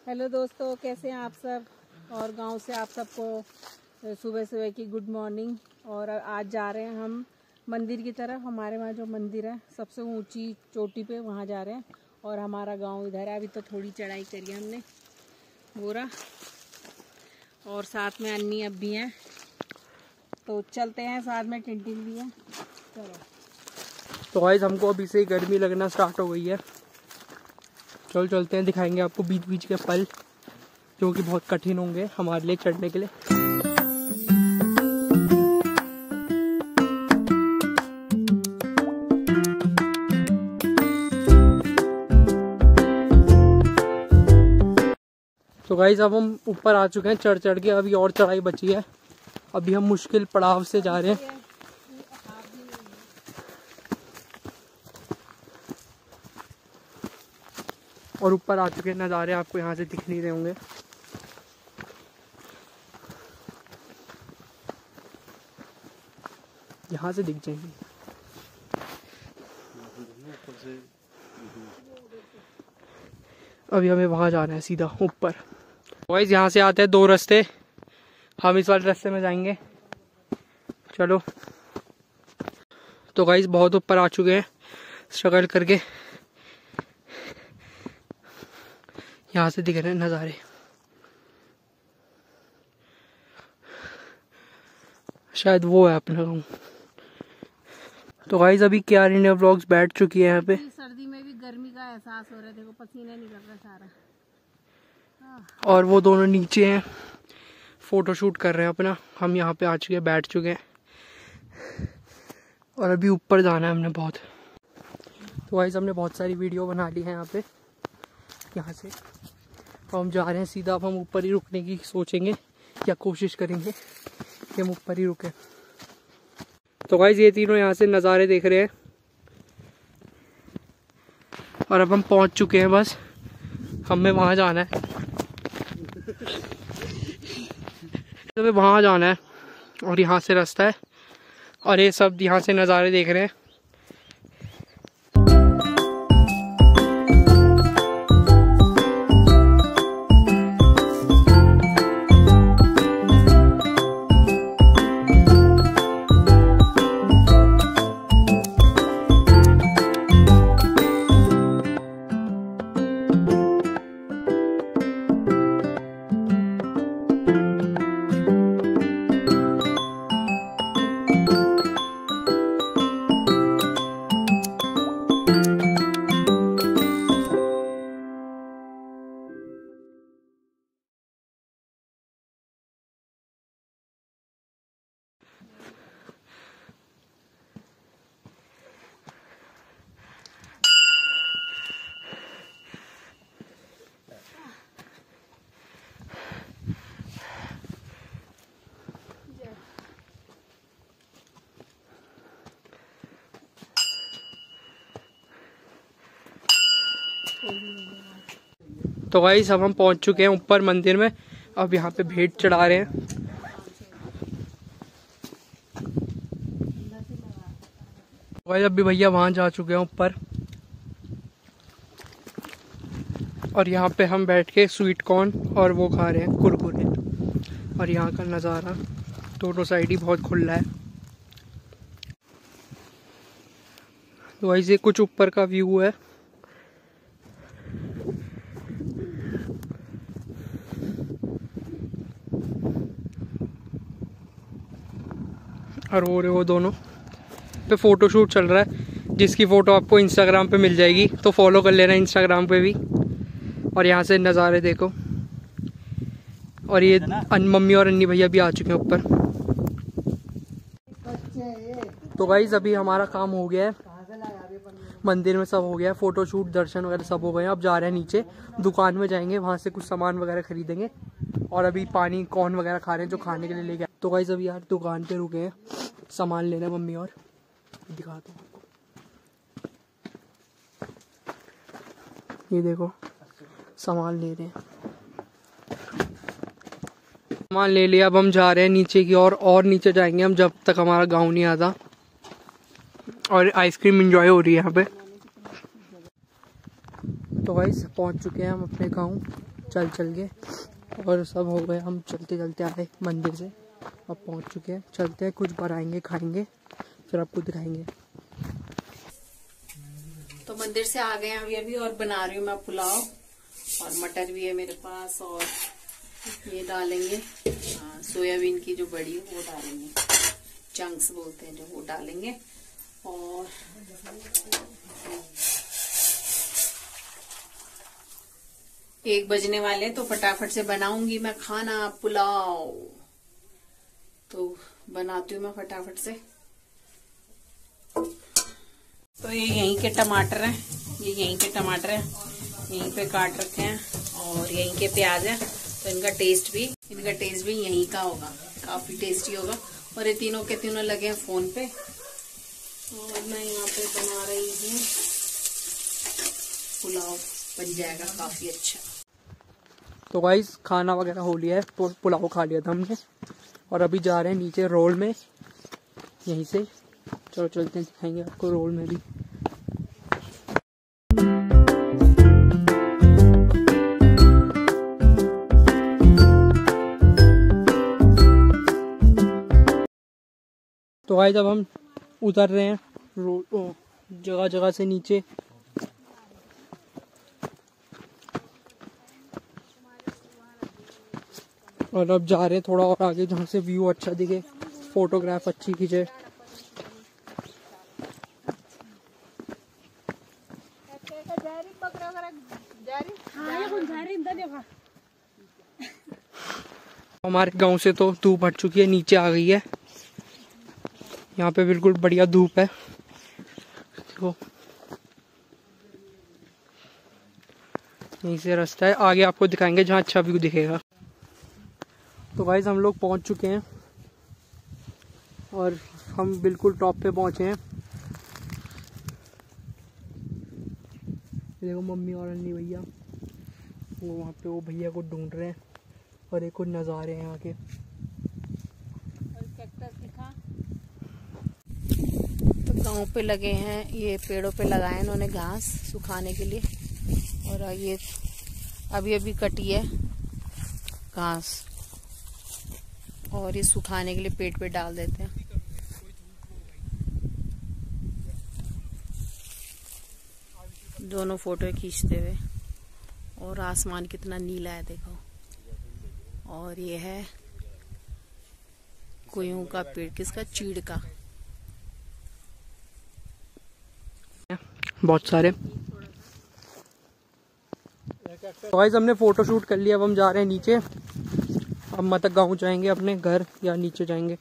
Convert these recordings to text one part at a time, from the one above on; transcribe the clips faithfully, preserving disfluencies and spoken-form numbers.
Hello दोस्तों, कैसे हैं आप सब। और गांव से आप सबको सुबह सुबह की गुड मॉर्निंग। और आज जा रहे हैं हम मंदिर की तरफ। हमारे वहाँ जो मंदिर है सबसे ऊंची चोटी पे, वहाँ जा रहे हैं। और हमारा गांव इधर है। अभी तो थोड़ी चढ़ाई करी है हमने बोरा, और साथ में अन्नी अब भी हैं, तो चलते हैं। साथ में टिंटिन भी है। चलो तो गाइस हमको अभी से ही गर्मी लगना स्टार्ट हो गई है। चल चलते हैं, दिखाएंगे आपको बीच बीच के पल जो कि बहुत कठिन होंगे हमारे लिए चढ़ने के लिए। तो गाइस अब हम ऊपर आ चुके हैं चढ़ चढ़ के। अभी और चढ़ाई बची है। अभी हम मुश्किल पड़ाव से जा रहे हैं। और ऊपर आ चुके नज़ारे आपको यहाँ से दिख नहीं रहे होंगे। यहाँ से दिख जाएंगे। अभी हमें वहाँ जाना है सीधा ऊपर। गाइस यहाँ से आते हैं दो रास्ते, हम इस वाले रास्ते में जाएंगे। चलो। तो गाइस बहुत ऊपर आ चुके हैं स्ट्रगल करके। यहाँ से दिख रहे हैं नज़ारे। शायद वो है अपना गाँव। तो गाइस अभी क्यार इंडिया व्लॉग्स बैठ चुकी है यहाँ पे। सर्दी में भी गर्मी का एहसास हो रहा है। देखो पसीना निकल रहा है सारा। और वो दोनों नीचे हैं, फोटो शूट कर रहे हैं अपना। हम यहाँ पे आ चुके हैं, बैठ चुके हैं। और अभी ऊपर जाना है हमने बहुत। तो गाइस हमने बहुत सारी वीडियो बना ली है यहाँ पे। यहाँ से तो हम जा रहे हैं सीधा। अब हम ऊपर ही रुकने की सोचेंगे या कोशिश करेंगे कि हम ऊपर ही रुके। तो गाइस ये तीनों यहाँ से नज़ारे देख रहे हैं। और अब हम पहुँच चुके हैं, बस हमें वहाँ जाना है। हमें वहाँ जाना है और यहाँ से रास्ता है। और ये सब यहाँ से नज़ारे देख रहे हैं। तो गाइस अब हम पहुंच चुके हैं ऊपर मंदिर में। अब यहाँ पे भेंट चढ़ा रहे हैं। गाइस अभी भैया वहां जा चुके हैं ऊपर। और यहाँ पे हम बैठ के स्वीट कॉर्न और वो खा रहे हैं, कुरकुरे। और यहाँ का नज़ारा दोनों साइड ही बहुत खुला है। तो गाइस ये कुछ ऊपर का व्यू है। और वो रहे वो दोनों पे फोटो शूट चल रहा है, जिसकी फ़ोटो आपको इंस्टाग्राम पे मिल जाएगी, तो फॉलो कर लेना इंस्टाग्राम पे भी। और यहाँ से नज़ारे देखो। और ये मम्मी और अन्नी भैया भी आ चुके हैं ऊपर। तो गाइस अभी हमारा काम हो गया है, मंदिर में सब हो गया है, फोटो शूट दर्शन वगैरह सब हो गए हैं। अब जा रहे हैं नीचे, दुकान में जाएंगे, वहाँ से कुछ सामान वगैरह खरीदेंगे। और अभी पानी कॉर्न वगैरह खा रहे हैं जो खाने के लिए ले गए। तो गाइस अभी यार दुकान पे रुके हैं, सामान लेना मम्मी और दिखाता हूँ आपको। ये देखो सामान ले रहे हैं, सामान ले लिया। अब हम जा रहे हैं नीचे की ओर, और, और नीचे जाएंगे हम जब तक हमारा गाँव नहीं आता। और आइसक्रीम एंजॉय हो रही है यहाँ पे। तो गाइस पहुँच चुके हैं हम अपने गाँव। चल चल के, और सब हो गए। हम चलते चलते आए मंदिर से, अब पहुंच चुके हैं। चलते हैं, कुछ बनाएंगे, खाएंगे, फिर आपको दिखाएंगे। तो मंदिर से आ गए अभी अभी, और बना रही हूँ मैं पुलाव, और मटर भी है मेरे पास, और ये डालेंगे सोयाबीन की जो बड़ी है वो डालेंगे, चंक्स बोलते हैं जो, वो डालेंगे। और एक बजने वाले, तो फटाफट से बनाऊंगी मैं खाना पुलाव। तो बनाती हूँ मैं फटाफट से। तो ये यहीं के टमाटर हैं, ये यहीं के टमाटर हैं, यहीं पे काट रखे हैं, और यहीं के प्याज हैं। तो इनका टेस्ट भी इनका टेस्ट भी यहीं का होगा, काफी टेस्टी होगा। और ये तीनों के तीनों लगे हैं फोन पे, और मैं यहाँ पे बना रही हूँ पुलाव, बन जाएगा काफी अच्छा। तो गाइस खाना वगैरह हो लिया है, तो पुलाव खा लिया था हमने, और अभी जा रहे हैं नीचे रोल में, यहीं से। चलो चलते हैं, दिखाएंगे आपको रोल में भी। तो गाइस अब हम उतर रहे हैं रोड, जगह जगह से नीचे। और अब जा रहे हैं थोड़ा और आगे, जहाँ से व्यू अच्छा दिखे, फोटोग्राफ अच्छी खींचे। हमारे गांव से तो धूप हट चुकी है, नीचे आ गई है। यहाँ पे बिल्कुल बढ़िया धूप है, देखो। यहीं से रास्ता है, आगे आपको दिखाएंगे जहाँ अच्छा व्यू दिखेगा। तो गाइस हम लोग पहुँच चुके हैं, और हम बिल्कुल टॉप पे पहुँचे हैं। देखो मम्मी और अन्नी भैया, वो वहाँ पे वो भैया को ढूंढ रहे हैं, और एक कुछ नज़ारे हैं यहाँ के। तो गांव पे लगे हैं, ये पेड़ों पे लगाए इन्होंने घास सुखाने के लिए, और ये अभी अभी कटी है घास, और ये सुखाने के लिए पेट पे डाल देते हैं। दोनों फोटो खींचते हुए, और आसमान कितना नीला है देखो। और ये है कोयों का पेड़, किसका, चीड़ का, बहुत सारे। तो गाइस हमने फोटो शूट कर लिया, अब हम जा रहे हैं नीचे। अब मतलब गाँव जाएंगे अपने घर, या नीचे जाएंगे।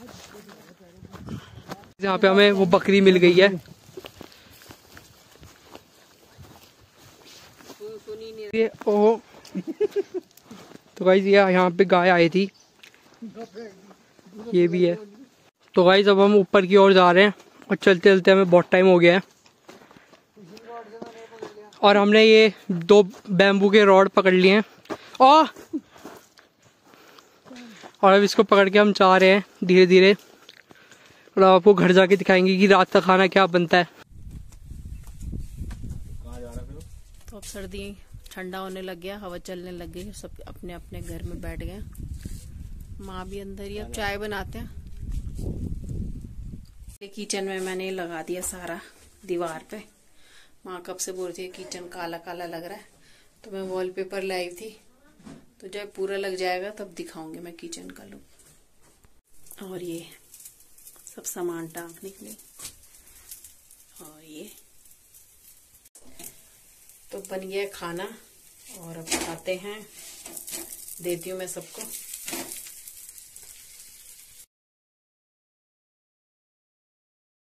यहाँ पे हमें वो बकरी मिल गई है। ये ओ तो गाइस ये यहाँ पे गाय आई थी, ये भी है। तो गाइस अब हम ऊपर की ओर जा रहे हैं, और चलते चलते हमें बहुत टाइम हो गया है। और हमने ये दो बैम्बू के रॉड पकड़ लिए हैं, और और अब इसको पकड़ के हम जा रहे हैं धीरे धीरे, और आपको घर जाके दिखाएंगे कि रात का खाना क्या बनता है। तो अब सर्दी ठंडा होने लग गया, हवा चलने लग गई, सब अपने अपने घर में बैठ गए। माँ भी अंदर ही, अब चाय बनाते हैं। किचन में मैंने लगा दिया सारा दीवार पे। माँ कब से बोल रही थी किचन काला काला लग रहा है, तो मैं वॉलपेपर लाई थी, तो जब पूरा लग जाएगा तब दिखाऊंगी मैं किचन का लुक। और ये सब सामान टांगने के लिए, और ये तो बन गया खाना, और अब खाते हैं, देती हूँ मैं सबको।